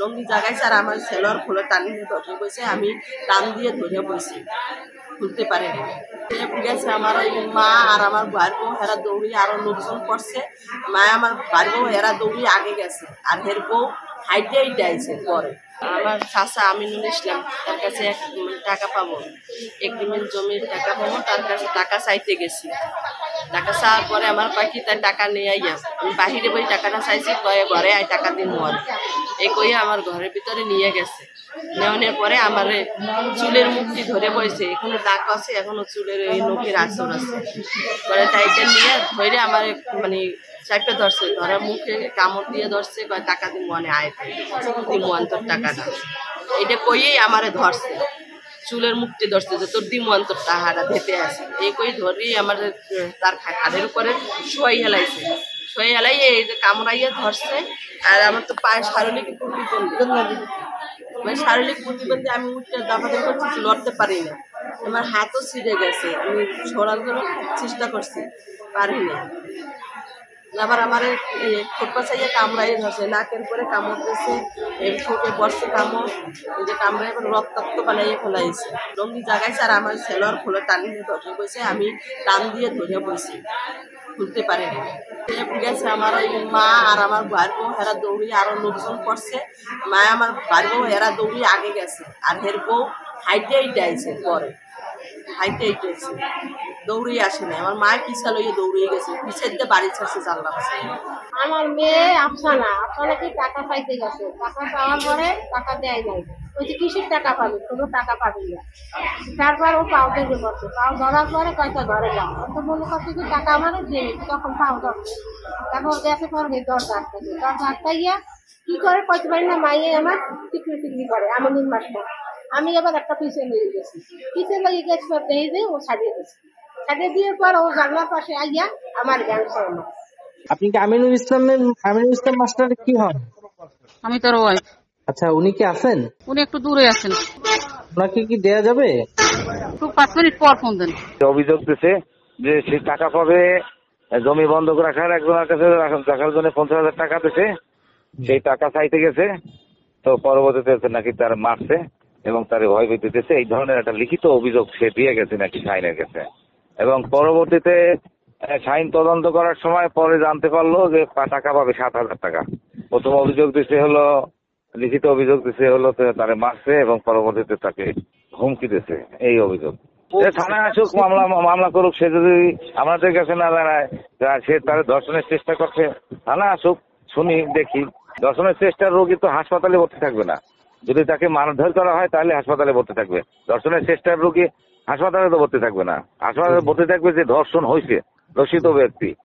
লঙ্গি জাগাইছে আর আমার ছেলের খোলে টান দিয়ে ধরে বসে, আমি টান দিয়ে ধরে বসি, খুলতে পারিনি। গেছে আমার ওই মা আর আমার ভাইয়ের বউ, হেরা দৌড়িয়ে আরো লোকজন করছে। মা আমার ভাইয়ের বউ হেরা দৌড়িয়ে আগে গেছে, আর হের বউ হাইটেই যাইছে পরে। আমার চাচা আমিনুল ইসলাম, তার কাছে টাকা পাবো, এগ্রিমেন্ট জমির টাকা পাবো, তার কাছে টাকা চাইতে গেছি। টাকা চাওয়ার পরে আমার পাখি তার টাকা নিয়ে আইয়া, আমি বাহিরে বই টাকাটা চাইছি, কয়ে ঘরে আই টাকা দিন মন, এই কইয়া আমার ঘরের ভিতরে নিয়ে গেছে। নেওয়ানোর পরে আমার চুলের মুখটি ধরে বইছে, এখনো দাগ আছে, এখনো চুলের এই নখের আঁচড় আছে। পরে তাইটা নিয়ে ধরে আমার মানে চাপে ধরছে, ধরে মুখে কামড় দিয়ে ধরছে, কয় টাকা দিন মনে আয় দিমু অন্তর টাকাটা, এটা কইয়েই আমারে ধরছে, চুলের মুখটি ধরছে যে তোর দিমু অন্তর টাকাটা ধেতে আছে, এই কই ধরেই আমার তার হাড়ের উপরে শোয়াই হেলাইছে। শোয়াই হেলাই এই যে কামড়াইয়া ধরছে। আর আমার তো পায়ে শারীরিক প্রতিবন্ধী, মানে শারীরিক প্রতিবন্ধী, আমি উঠতে দাপাদাপি করছি, লড়তে পারি না। আমার হাতও ছিঁড়ে গেছে, আমি সরার জন্য চেষ্টা করছি, পারি না। আবার আমার ঠোঁট চাইয়ে কামড়াই ধরছে, নাকের পরে কামড় দিয়েছে, এই ঠোঁটে বসছে কামড়, এই যে কামড়াই এবার রক্তাক্ত বানাইয়ে ফেলাইছে। লঙ্গি জাগাইছে আর আমার ছেলের খোলে টান দিয়ে ধরে বসে, আমি টান দিয়ে ধরে বসি, খুলতে পারিনি। গেছে আমার ওই মা আর আমার ভাইয়ের বউ, হেরা দৌড়িয়ে আরো লোকজন করছে। মা আমার ভাইয়ের বউ হেরা দৌড়িয়ে আগে গেছে, আর হের বউ হাইটেই যাইছে পরে, হাইটেই গেছে, দৌড়িয়ে আসে না। আমার মা পিছা লইয়ে দৌড়িয়ে গেছে, পিছের দিয়ে বাড়ি ছাড়ছে জানলা পাশে। আমার মেয়ে আফসানা কি টাকা পাইতে গেছে, টাকা পাওয়ার পরে টাকা দেয় নাই, ওই যে কিসের টাকা পাবে, কোনো টাকা পাবে না। তারপর ও পাও দেখে পড়ছে, পাও ধরার পরে কয়টা ঘরে যাও, তো মনে করছে যে টাকা আমার দিয়ে তখন পাও ধরছে। তারপর গেছে পরে দরজা আটকাইছে, দরজা আটকাইয়া কি করে কইতে পারি না, মাইয়ে আমার টিকরি করে আমি মাসটা। আমি আবার একটা পিছিয়ে লেগে গেছি, পিছিয়ে লেগে গেছি, দেখে যে ও ছাড়িয়ে গেছে, ছাড়িয়ে দিয়ে পর ও জানলার পাশে আইয়া আমার জ্ঞান আমার। আপনি কি আমিনুল ইসলাম মাস্টারের কি হন? আমি তার ওয়াইফ। আচ্ছা, উনি কি আছেন? উনি একটু দূরে আছেন। ওনাকে কি দেয়া যাবে? একটু 5 মিনিট পর ফোন দেন। অভিযোগ দিচ্ছে যে সে টাকা পাবে, জমি বন্ধক রাখার একজনের কাছে রাখার জন্য 50,000 টাকা দিছে, সেই টাকা চাইতে গেছে, তো পরবর্তীতে নাকি তার মারছে এবং তার ভয় ভীতি দিতেছে, এই ধরনের একটা লিখিত অভিযোগ সে দিয়ে গেছে নাকি শাহিনের কাছে। এবং পরবর্তীতে শাহিন তদন্ত করার সময় পরে জানতে পারলো যে টাকা পাবে 7,000 টাকা। প্রথম অভিযোগ দিচ্ছে হলো, লিখিত অভিযোগ দিচ্ছে হলো তারে মারছে এবং পরবর্তীতে তাকে হুমকি দিচ্ছে, এই অভিযোগ। থানায় আসুক, মামলা করুক, সে যদি আমাদের কাছে না দাঁড়ায়, সে তার ধর্ষণের চেষ্টা করছে, থানা আসুক, শুনি দেখি। ধর্ষণের চেষ্টার রোগী তো হাসপাতালে ভর্তি থাকবে না, যদি তাকে মারধর করা হয় তাহলে হাসপাতালে ভর্তি থাকবে। ধর্ষণের চেষ্টার রোগী হাসপাতালে তো ভর্তি থাকবে না, হাসপাতালে ভর্তি থাকবে যে ধর্ষণ হয়েছে, দোষিত ব্যক্তি।